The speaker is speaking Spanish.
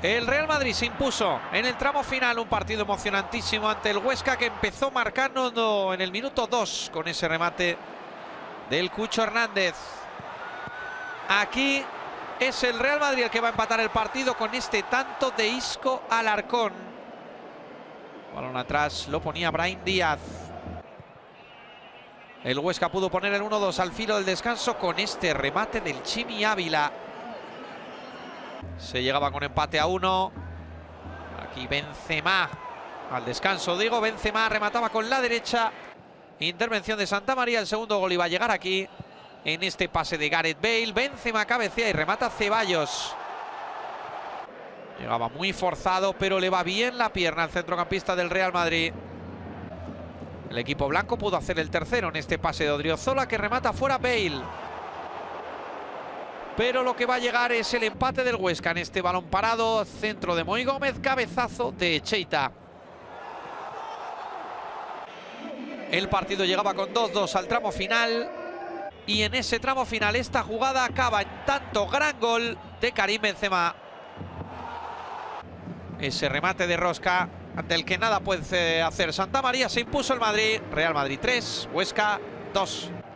El Real Madrid se impuso en el tramo final, un partido emocionantísimo ante el Huesca, que empezó marcando en el minuto 2 con ese remate del Cucho Hernández. Aquí es el Real Madrid el que va a empatar el partido con este tanto de Isco Alarcón. Balón atrás, lo ponía Brahim Díaz. El Huesca pudo poner el 1-2 al filo del descanso con este remate del Chimi Ávila. Se llegaba con empate a 1. Aquí Benzema, al descanso digo, Benzema remataba con la derecha. Intervención de Santamaría, el segundo gol iba a llegar aquí en este pase de Gareth Bale. Benzema cabecea y remata Ceballos. Llegaba muy forzado, pero le va bien la pierna al centrocampista del Real Madrid. El equipo blanco pudo hacer el tercero en este pase de Odriozola, que remata fuera Bale. Pero lo que va a llegar es el empate del Huesca en este balón parado. Centro de Moy Gómez, cabezazo de Cheita. El partido llegaba con 2-2 al tramo final. Y en ese tramo final esta jugada acaba en tanto, gran gol de Karim Benzema. Ese remate de rosca ante el que nada puede hacer Santamaría. Se impuso el Madrid. Real Madrid 3, Huesca 2.